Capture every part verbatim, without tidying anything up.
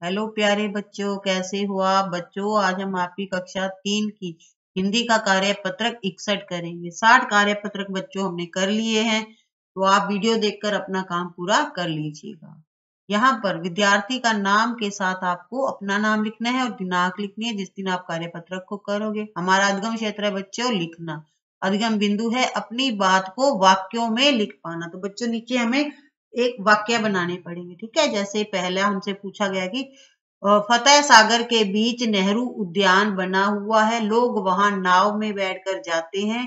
Hello प्यारे बच्चों, कैसे हो आप बच्चों। आज हम आपकी कक्षा तीन की हिंदी का कार्यपत्रक इकसठ करेंगे। साठ कार्यपत्रक बच्चों हमने कर लिए हैं, तो आप वीडियो देखकर अपना काम पूरा कर लीजिएगा। यहाँ पर विद्यार्थी का नाम के साथ आपको अपना नाम लिखना है और दिनांक लिखनी है जिस दिन आप कार्यपत्रक को करोगे। हमारा अधिगम क्षेत्र है बच्चों लिखना। अधिगम बिंदु है अपनी बात को वाक्यों में लिख पाना। तो बच्चों नीचे हमें एक वाक्य बनाने पड़ेंगे, ठीक है। जैसे पहला हमसे पूछा गया कि फतेह सागर के बीच नेहरू उद्यान बना हुआ है, लोग वहां नाव में बैठकर जाते हैं।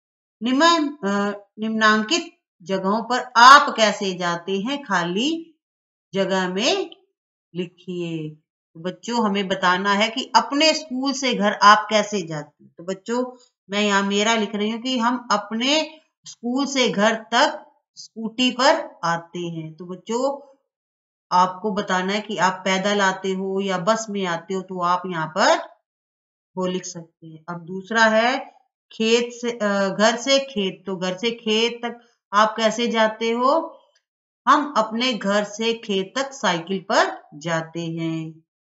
निम्न निम्नांकित जगहों पर आप कैसे जाते हैं, खाली जगह में लिखिए। तो बच्चों हमें बताना है कि अपने स्कूल से घर आप कैसे जाते हैं। तो बच्चों मैं यहाँ मेरा लिख रही हूँ कि हम अपने स्कूल से घर तक स्कूटी पर आते हैं। तो बच्चों आपको बताना है कि आप पैदल आते हो या बस में आते हो, तो आप यहाँ पर वो लिख सकते हैं। अब दूसरा है खेत से घर से खेत, तो घर से खेत तक आप कैसे जाते हो। हम अपने घर से खेत तक साइकिल पर जाते हैं।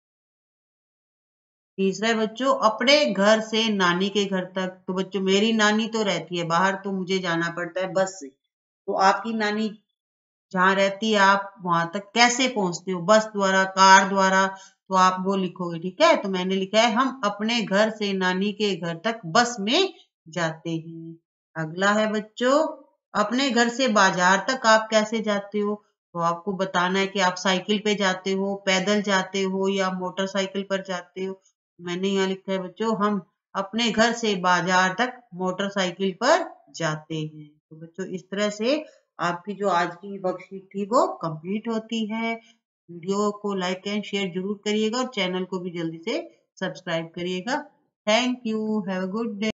तीसरा है बच्चों अपने घर से नानी के घर तक, तो बच्चों मेरी नानी तो रहती है बाहर, तो मुझे जाना पड़ता है बस से। तो आपकी नानी जहां रहती है आप वहां तक कैसे पहुंचते हो, बस द्वारा, कार द्वारा, तो आप वो लिखोगे, ठीक है। तो मैंने लिखा है हम अपने घर से नानी के घर तक बस में जाते हैं। अगला है बच्चों अपने घर से बाजार तक आप कैसे जाते हो। तो आपको बताना है कि आप साइकिल पे जाते हो, पैदल जाते हो या मोटरसाइकिल पर जाते हो। मैंने यहाँ लिखा है बच्चों हम अपने घर से बाजार तक मोटरसाइकिल पर जाते हैं। तो बच्चों इस तरह से आपकी जो आज की वर्कशीट थी वो कंप्लीट होती है। वीडियो को लाइक एंड शेयर जरूर करिएगा और चैनल को भी जल्दी से सब्सक्राइब करिएगा। Thank you, have a good day.